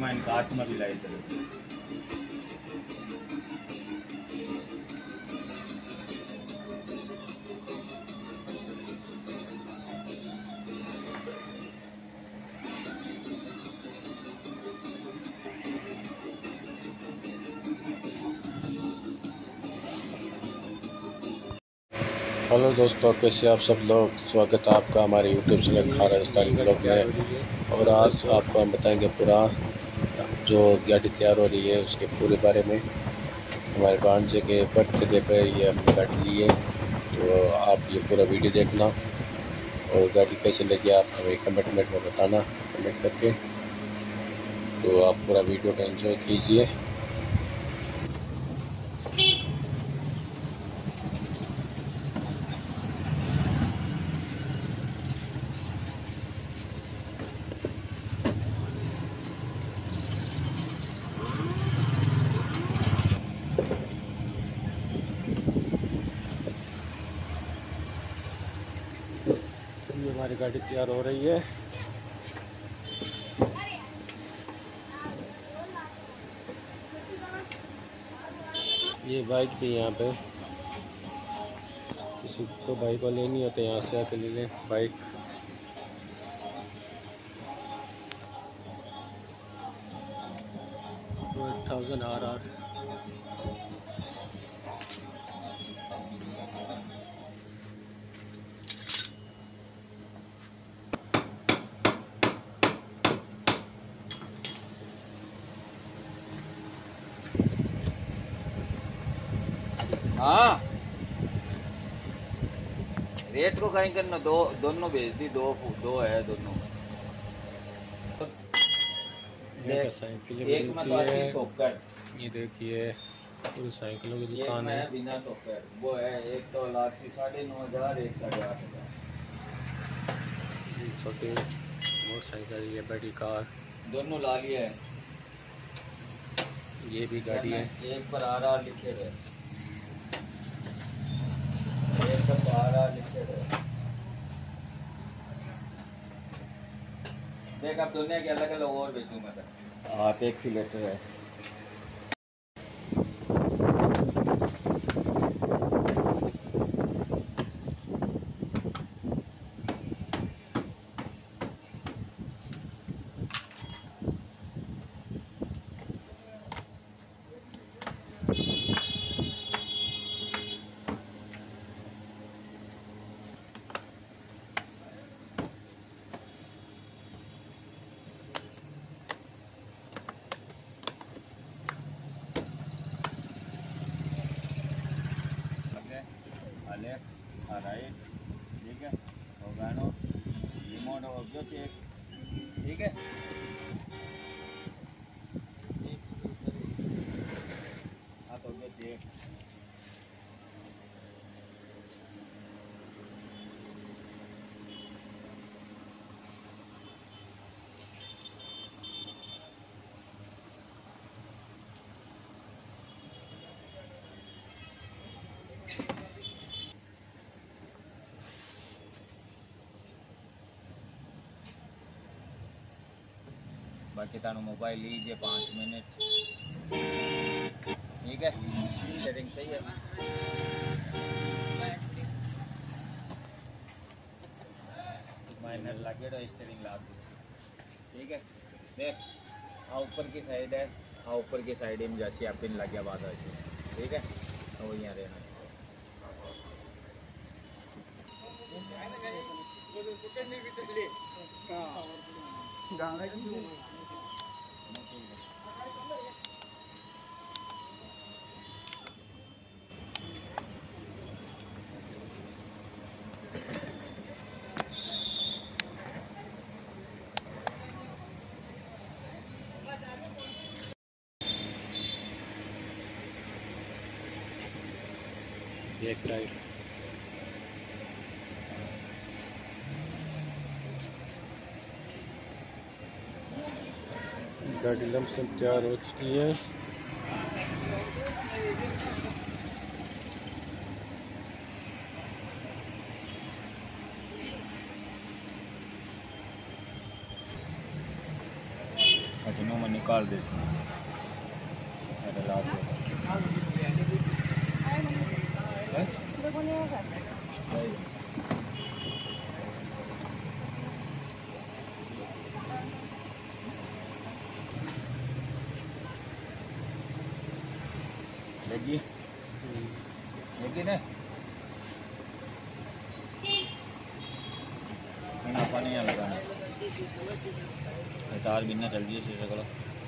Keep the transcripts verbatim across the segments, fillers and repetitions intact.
मैं कांच में भी लाई सकती। हेलो दोस्तों, कैसे आप सब लोग। स्वागत है आपका हमारे यूट्यूब चैनल खारास्तानी ब्लॉग में। और आज आपको हम बताएंगे पूरा जो गाड़ी तैयार हो रही है उसके पूरे बारे में। हमारे भांजे के बर्थडे पे ये हमने गाड़ी ली है, तो आप ये पूरा वीडियो देखना और गाड़ी कैसे लगी आप हमें कमेंट में बताना कमेंट करके। तो आप पूरा वीडियो का एंजॉय कीजिए। ये हमारी गाड़ी तैयार हो रही है। ये बाइक भी यहाँ पे, किसी को बाइक वाले लेनी होते यहाँ से आके ले लें बाइक। थाउजेंड आर आर हाँ, रेट को कहीं करना, दो दोनों भेज दी, दो दो है दोनों। साइकिल एक में तो अच्छी सॉकेट, ये देखिए पूरी साइकिलों की दुकान है है। बिना सॉकेट वो है। एक तो लाख साढ़े नौ हजार, एक साढ़े आठ हजार। छोटी मोटरसाइकिल, ये बड़ी कार, दोनों ला लिए है। ये भी गाड़ी है। एक पर आर आर लिखे हुए, एक पर आर आर लिखे हुए। देख अब दुनिया के अलग अलग और भेजूँ मैं तो। आप एक सिलेंडर है। लेफ्ट राइट, ठीक है। ओगानो रिमोट हो गया चेक, ठीक है। हाँ तो हो गया चेक। बाकी तानो मोबाइल लीजिए पाँच मिनट, ठीक है। सेटिंग सही है। माइनर लगे तो स्टीयरिंग ला दीजिए, ठीक है। देख हाँ ऊपर की साइड है, हाँ ऊपर की साइड में जैसी आप पिन लग गया बात है, ठीक है। वो यहाँ रहना एक राइट। गाड़ी लमसम तैयार हो चुकी है। अच्छा नो मैं निकाल दे लगी लगी ना पानी यहाँ लगाना तार बिना चल दिए शीशे करो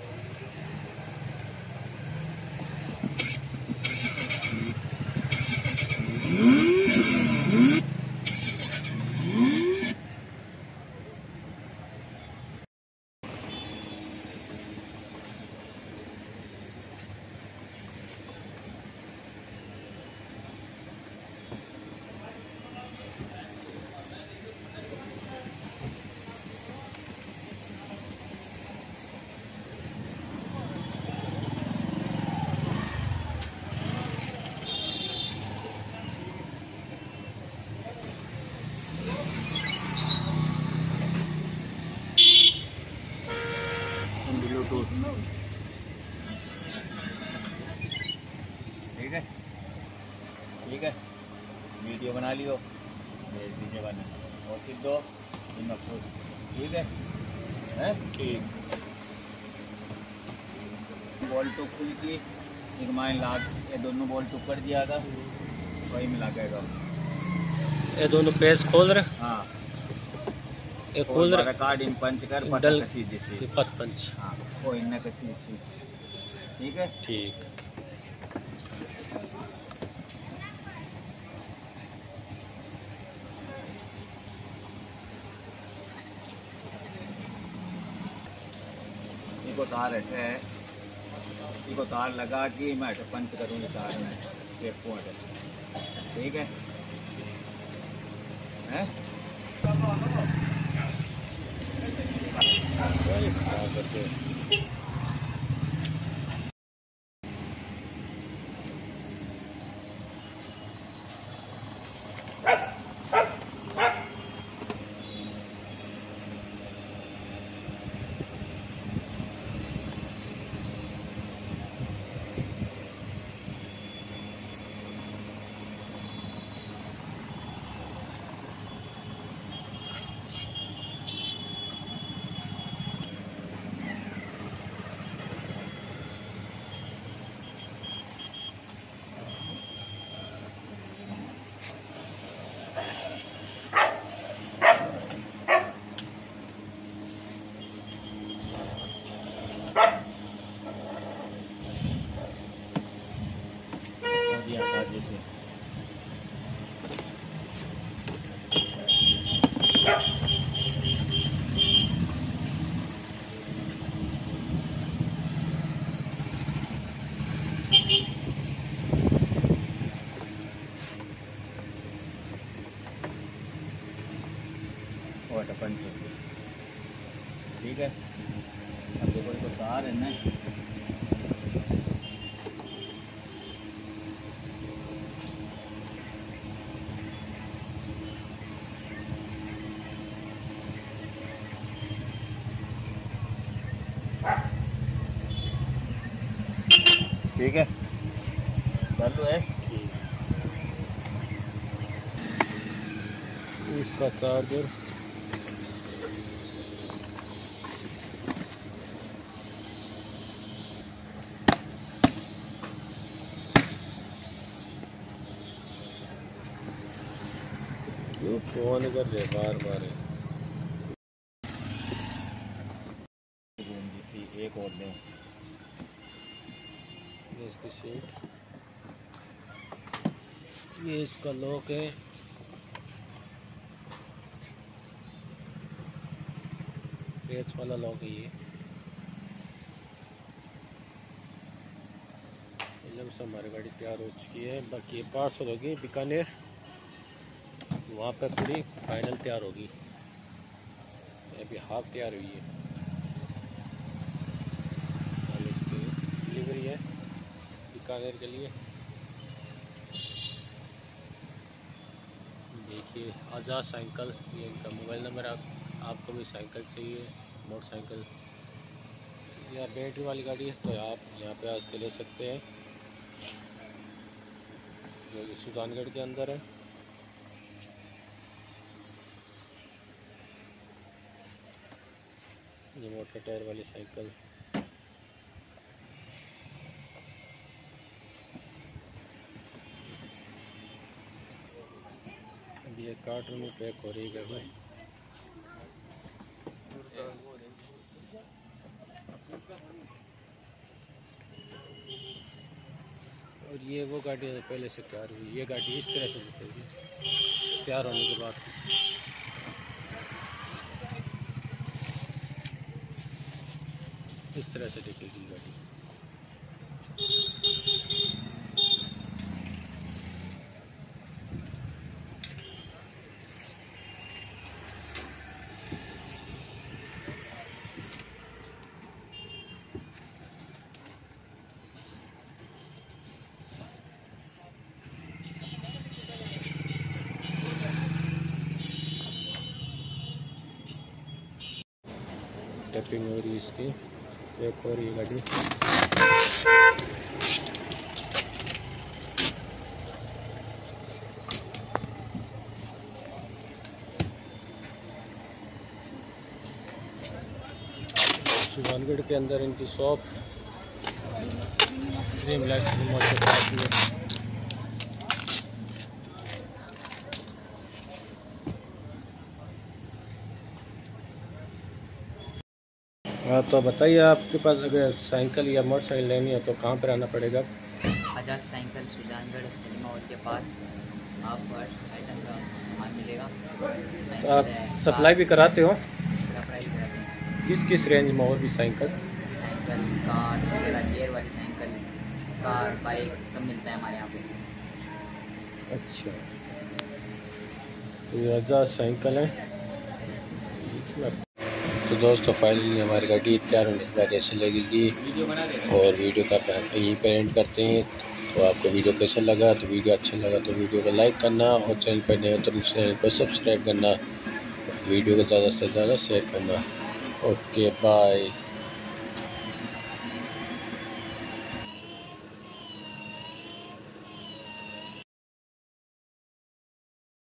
ठीक है ठीक है वीडियो बना लियो भेज दीजिए बना और सिर्फ दो इन अफसोस ठीक है हैं ठीक बॉल तो खुल की एक माइन लाग ये दोनों बॉल तो कर दिया था वही मिला के ये दोनों पेज खोल रहे हाँ ये खोल रहे कार्ड इन पंच कर पता कसी जैसे पत पंच हाँ वो इनने कसी जैसी ठीक है ठीक इनको तार ऐसे है इनको तार लगा कि मैं ऐसे पंच करूँगी तार में टेपू ऐसे ठीक है हैं जैसे और पंच ठीक है अब देखो इसको तार है ना ठीक है चालू है इसका चार्जर क्यों फोन कर रहे बार बार एक और दें ये इसकी सीट ये इसका लॉक है पेच वाला लॉक है ये एकदम से हमारी गाड़ी तैयार हो चुकी है बाकी ये पार्सल होगी बीकानेर वहाँ पर पूरी फाइनल तैयार होगी अभी हाफ तैयार हुई है और इसकी डिलीवरी है बीकानेर के लिए देखिए आज़ाद साइकिल ये इनका मोबाइल नंबर आप आपको भी साइकिल चाहिए मोटरसाइकिल या बैटरी वाली गाड़ी है तो आप यहाँ पे आज के ले सकते हैं, जो कि सुजानगढ़ के अंदर है। ये मोटर टायर वाली साइकिल, अभी ये कार्टून में पैक हो रही है गाड़ी। और ये वो गाड़ी है पहले से तैयार हुई, ये गाड़ी इस तरह से दिखेगी तैयार होने के बाद। इस तरह से दिखेगी गाड़ी। टैपिंग हो रही है इसकी, पैक हो रही है गाड़ी। सुजानगढ़ के अंदर इनकी शॉप ड्रीम लाइफ रिमोट के पास में। हाँ तो बताइए, आपके पास अगर साइकिल या मोटरसाइकिल लेनी है तो कहाँ पर आना पड़ेगा? Azad cycle Sujangarh cinema hall के पास आपको आइटम का सामान मिलेगा। तो आप सप्लाई भी कराते हो? सप्लाई कराते हैं। किस किस रेंज में और भी साइकिल? साइकिल, कार वगैरह, गियर वाली साइकिल, कार, बाइक सब मिलता है हमारे यहाँ पे। अच्छा, तो ये आजाद साइकिल है। तो दोस्तों फाइनली हमारी गाड़ी तैयार होने के बाद ऐसे लगेगी और वीडियो का यहीं पर एंड करते हैं। तो आपको वीडियो कैसा लगा? तो वीडियो अच्छा लगा तो वीडियो को लाइक करना, और चैनल पर नए हो तो चैनल को सब्सक्राइब करना, वीडियो को ज़्यादा से ज़्यादा शेयर करना। Okay bye.